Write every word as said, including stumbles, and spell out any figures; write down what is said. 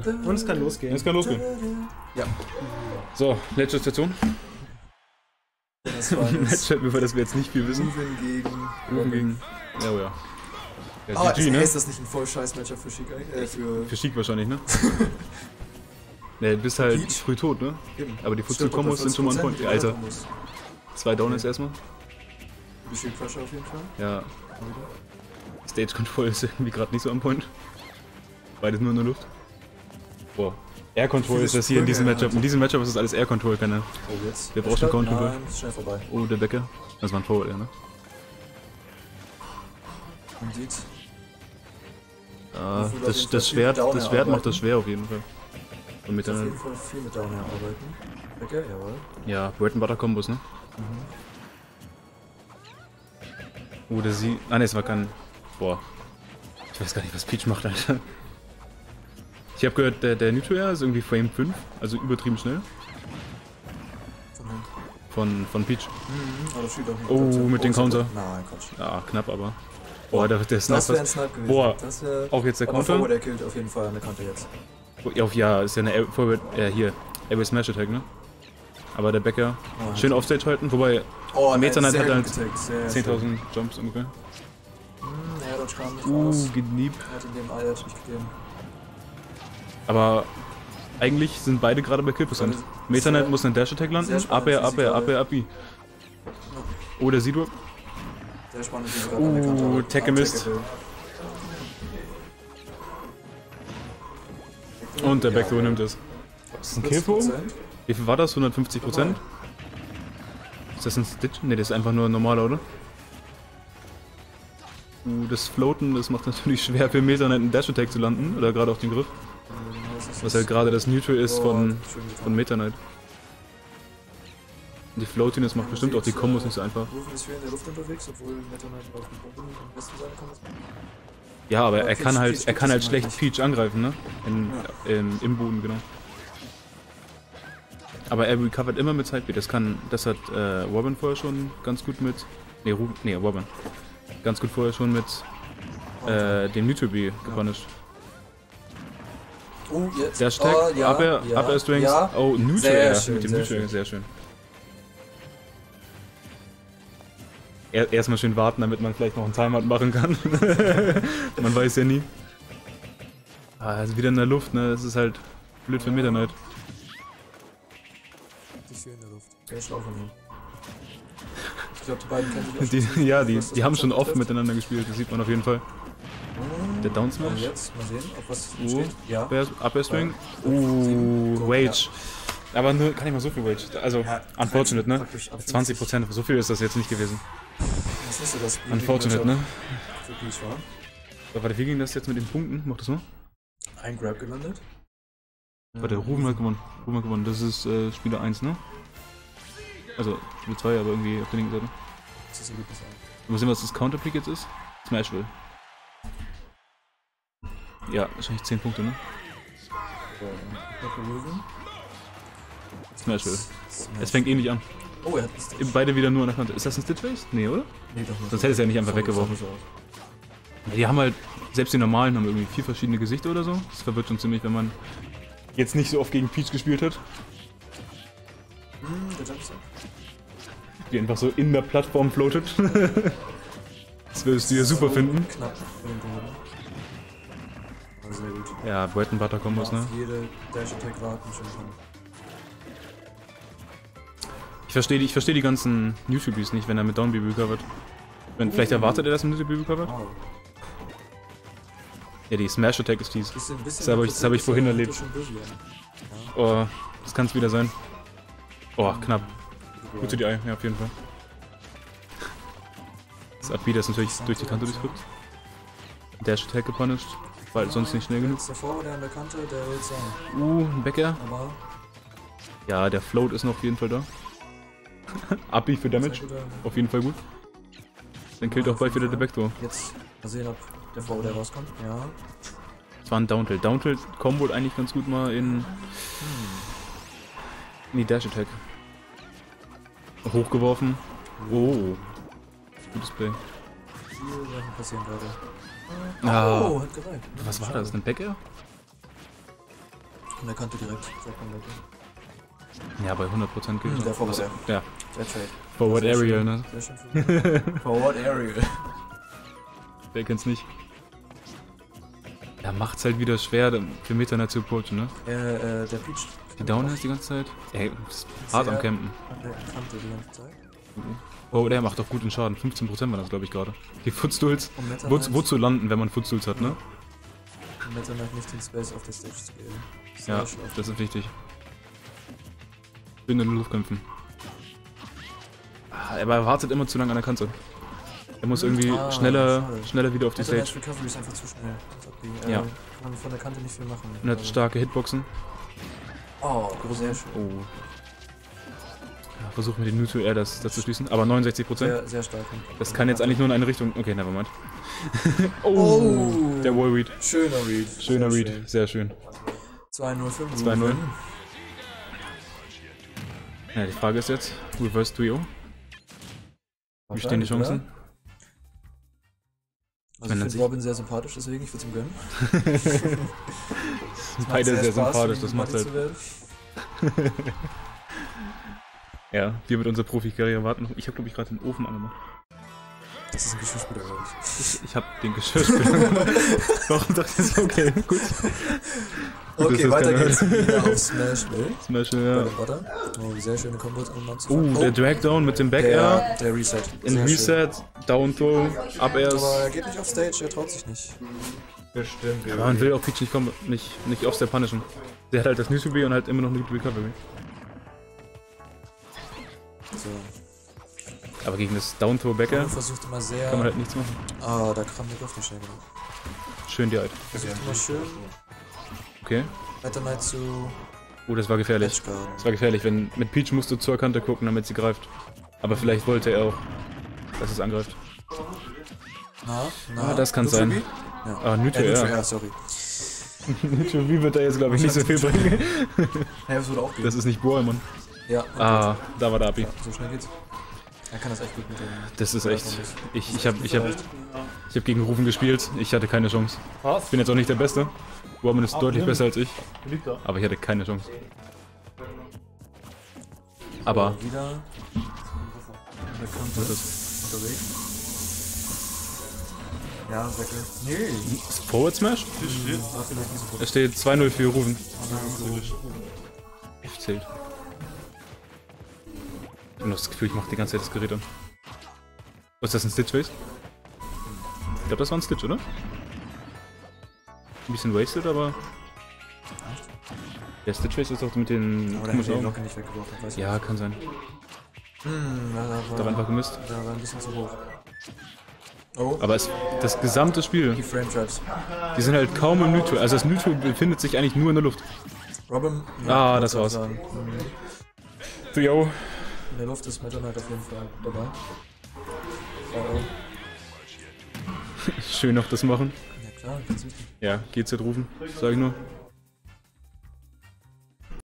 Und es kann losgehen. Es kann losgehen. Ja. So, letzte Station. Das war jetzt Matchup, über das wir jetzt nicht viel wissen. Ruven gegen... Ruven gegen... Ja, oh ja. Ja, Ah, C G, ist, ne? ist das nicht ein voll scheiß Matchup für Sheik? Äh, für... Für Sheik wahrscheinlich, ne? Ne, du bist halt Peach? früh tot, ne? Eben. Aber die Stimmt, Futsu-Kombos bei sind schon mal ein vierzig Point. Prozent Alter, Kombos. zwei Down ist erstmal. Bisschen Pressure auf jeden Fall. Ja. Stage Control ist irgendwie gerade nicht so am Point. Beides nur in der Luft. Boah. Air Control ist das hier in diesem Matchup. In diesem Matchup ist das alles Air Control, keine. Oh, jetzt. Wir brauchen Ground Control. Nein, ist schnell vorbei. Oh, der Becker. Das war ein Forward, ja, ne? Man sieht. Ah, Wofür auf das, jeden Fall das viel Schwert, Downer das Schwert macht arbeiten. das schwer auf jeden Fall. Und mit Auf der, jeden Fall viel mit Downer arbeiten. Becker, jawohl. ja, Bread and Butter Kombos, ne? Oh, der sie. Ah, ne, es war kein. Boah. Ich weiß gar nicht, was Peach macht, Alter. Ich habe gehört, der, der Nitro-Air ist irgendwie Frame fünf, also übertrieben schnell. Von hinten. Von, von Peach. Mhm, aber das steht auch nicht. Oh, Trotzdem. mit dem ist er Counter. tot. Nein, Quatsch. Ah, knapp, aber. Boah, der, der Das Sniper. wäre ein Snipe gewesen. Boah, Das wär, auch jetzt der aber Counter? Forward, der killt auf jeden Fall eine Kante jetzt. Ja, auf ja, ist ja eine Air- Forward, äh, hier, Airway Smash Attack, ne? Aber der Becker, Oh, schön Offstage halten, wobei Oh, Meta Knight hat halt getaggt, sehr zehntausend Jumps ungefähr. schön. Hm, ja, das kam nicht Uh, raus. gelieb. Er hat in dem Ei hat nicht gegeben. Aber eigentlich sind beide gerade bei Killprozent. Beide Meta Knight sehr- muss einen Dash Attack landen, sehr spannend, Abwehr, wie sie Abwehr, gerade- Abwehr, Abi. Oh, der Sido. Sehr spannend, wie sie gerade an der Kante Uh, am Tech gemisst. Tackle will. Und der Ja, Backdoor ja. nimmt es. Ist das ein vierzig Killfoam? Prozent. Wie viel war das? hundertfünfzig Prozent? Ist das ein Stitch? Ne, das ist einfach nur ein normaler, oder? Uh, das Floaten, das macht natürlich schwer für Meta Knight einen Dash Attack zu landen, oder gerade auf den Griff. Was halt gerade das Neutral ist von, von Meta Knight. Die Floatiness macht bestimmt auch die Kombos nicht so einfach. Rufen ist viel in der Luft unterwegs, obwohl Meta Knight auf dem Boden am besten sein kann. Ja, aber Aber er Peach- kann halt, Peach er kann halt gibt's schlecht immer Peach angreifen, ne? In, im, Im Boden, genau. Aber er recovert immer mit Sidebeat. Das kann, das hat äh, Robin vorher schon ganz gut mit. Ne, Ruben, nee, Robin. Ganz gut vorher schon mit äh, dem Neutral B gepunished. Oh, jetzt. Der Stack, oh, ja, Abwehr, ja, Abwehr Strings. Ja. Oh, Neutral Sehr Air schön, mit dem sehr Neutral Air, schön. sehr schön. Er, erstmal schön warten, damit man vielleicht noch einen Timeout machen kann. Man weiß ja nie. Ah, also wieder in der Luft, ne? Das ist halt blöd für Meta Knight. Die viel in der Luft. Sehr schlau von ihm. Ich glaube, die beiden kennen sich auch Die, ja, die, was das die haben schon betrifft. oft miteinander gespielt, das sieht man auf jeden Fall. Der Down Und Smash. jetzt, mal sehen, auf was Oh, steht. Ja. Upper Upper Swing. Ja. Uh, So, Wage. Aber nur, kann nicht mal so viel Wage. Also, Ja, unfortunate, ne? praktisch ab zwanzig Prozent, so viel ist das jetzt nicht gewesen. Das ist nicht so das Unfortunate, ne? Für Peach war. So, warte, wie ging das jetzt mit den Punkten? Mach das mal. Ein Grab gelandet. Warte, Ruben hat gewonnen. Ruben hat gewonnen. Das ist äh, Spieler eins, ne? Also, Spieler zwei, aber irgendwie auf der linken Seite. Das ist ein gutes Ein. Mal sehen, was das Counterpick jetzt ist. Smashville. Ja, wahrscheinlich zehn Punkte, ne? So, noch Ruven. Smashville. Smash. Es fängt ähnlich an. Oh, er hat einen Stitch. Beide wieder nur an der Kante. Ist das ein Stitch-Face? Nee, oder? Nee, doch nicht. Sonst hätte es ja nicht einfach So- weggeworfen. so aus. Die haben halt, selbst die normalen haben irgendwie vier verschiedene Gesichter oder so. Das verwirrt schon ziemlich, wenn man jetzt nicht so oft gegen Peach gespielt hat. Hm, der Jumpstep. Die einfach so in der Plattform floatet. Das würdest du ja super So finden. Knapp für den Boden. Aber sehr gut. Ja, Bread and Butter Kombos, ne? Auf jede Dash-Attack warten schon kann. Ich verstehe die, ich versteh die ganzen YouTubers nicht, wenn er mit Down B recovert. Wenn, vielleicht erwartet er, dass er mit B recovert? Wow. Ja, die Smash Attack ist dies. Bisschen, bisschen Das habe ich, das hab ich vorhin erlebt. Schon busy, ja. Oh, das kann es wieder sein. Oh, knapp. Gut zu die Ei, ja, auf jeden Fall. Das Abbieder ist natürlich durch die Kante durchdrückt. Dash Attack gepunished, weil sonst nicht schnell genug. Jetzt der Forward an der Kante, der will sein. Uh, ein Becker. Aber Ja, der Float ist noch auf jeden Fall da. Abi für Damage, sehr guter- auf jeden Fall gut. Dann killt auch bald wieder der Backdoor. Jetzt mal sehen, ob der Forward der rauskommt. Ja. Das war ein Downtilt. Downtilt Combo eigentlich ganz gut mal in, in die Dash Attack. Hochgeworfen. Oh. Gutes Play. Viele Sachen passieren gerade. Ah. Oh, hat gereicht. Was war das? Ein Backer? Von der Kante direkt. Ja, bei hundert Prozent gilt Hm, der Forward das. Air. Ja. Der Trade. Forward Sehr Aerial, schön. ne? Sehr schön für Forward Aerial. Wer kennt's nicht? Ja, macht's halt wieder schwer, für Meta Knight zu approachen, ne? Äh, äh, der Peach. Die Downer ist die ganze Zeit. Ey, ist hart am Campen. An der Kante die ganze Zeit. Oh, der macht doch guten Schaden. fünfzehn Prozent war das, glaube ich, gerade. Die Footstools. Um Meta Wo, Knight- wozu landen, wenn man Footstools hat, ne? um Meta Knight nicht den Space auf der Stage zu geben. Sehr Ja, schlau. das ist wichtig. Bin in der Luft kämpfen. Ah, aber er wartet immer zu lange an der Kante. Er muss irgendwie Ah, schneller, schade. schneller wieder auf die Meta Knight's Stage. Recovery ist einfach zu schnell. Als ob die, Ja. Äh, kann von der Kante nicht viel machen. Und hat Also- starke Hitboxen. Oh, sehr schön. Oh. Ja, versuchen wir den Neutral Air das, das zu schließen. Aber neunundsechzig Prozent. Sehr, sehr stark. Das kann jetzt eigentlich nur in eine Richtung. Okay, nevermind. oh, Oh. der Wall Read. Schöner Read. Schöner Sehr Read, schön. sehr schön. zwei null für zwei null. Ruben. Ja, die Frage ist jetzt, Reverse Trio. Wie stehen die Wahrscheinlich, Chancen? oder? Also Wenn ich er finde sich- Robin sehr sympathisch, deswegen ich würde ihm gönnen. Es macht Beide sehr Spaß, sympathisch, mit das ihm macht Buddy halt. zu werden. Ja, wir mit unserer Profikarriere warten. Ich habe, glaube ich, gerade den Ofen angemacht. Das ist ein Geschirrspüler, glaube ich. Ich, ich habe den Geschirrspüler gemacht. Warum dachte ich so, okay, gut. Gut, Okay, das weiter kann- geht's wieder auf Smash Mill. Smash, Bei ja. dem Butter. Oh, sehr schöne Kombos an Mann zu Oh, fangen. der Dragdown mit dem Back Air. der, der Reset. In Sehr Reset, Down Throw, Up schön. Airs. Aber er geht nicht auf Stage, er traut sich nicht. Bestimmt. Aber man will auch Peach nicht, kommen, nicht, nicht Offstep punishen. Der hat halt das Neutral B und halt immer noch eine gute Recovery. So. Aber gegen das Down Throw Back Air Er versucht immer sehr. kann man halt nichts machen. Ah, da kam der Griff nicht schnell genug. Schön die halt. Versucht immer schön. Okay. Meta Knight zu Oh, das war gefährlich. Edgeguarden. Das war gefährlich, wenn mit Peach musst du zur Kante gucken, damit sie greift. Aber vielleicht wollte er auch, dass es angreift. Na, na. Ah, das kann Neutral sein. B? Ja. Ah, Neutral Äh, Neutral Air. Air, sorry. Neutral B wird da jetzt, glaube ich, nicht so viel bringen. Ja, das würde auch gehen. Das ist nicht Boy, Mann. Ja, Ah, da war der Abi. ja, so schnell geht's. Er kann das echt gut mit dem. Das ist echt. Ich, ich habe ich hab, Vielleicht. ich hab gegen Rufen gespielt. Ich hatte keine Chance. Was? Ich bin jetzt auch nicht der Beste. Robin ist deutlich nimm. besser als ich. Liegt da. Aber ich hatte keine Chance. Aber. So, wieder. An der Kante. Was ist Unterwegs. Ja, Säckel. Nee. Forward Smash? War vielleicht nicht so gut. Es steht zwei null für Rufen. F zählt. Ich habe das Gefühl, ich mache die ganze Zeit das Gerät an. Was ist das, ein Stitch-Face? Ich glaube, das war ein Stitch, oder? Ein bisschen wasted, aber... Der Stitch-Face ist doch mit den Aber der hat komischen die Augen. Locke nicht weggeworfen, weiß ich Ja, nicht. kann sein. Hm, da Da war war, einfach gemisst. da war ein bisschen zu hoch. Oh, Aber es, das gesamte Spiel, die Frame Traps. die sind halt kaum im Neutral. Also das Neutral befindet sich eigentlich nur in der Luft. Robin. Ah, muss das auch war's. sagen. Hm, Yo. In der Luft ist Meta Knight auf jeden Fall dabei. Oh, oh. Schön noch das machen. Ja klar, ganz wichtig. Ja, G Z rufen, sag ich nur.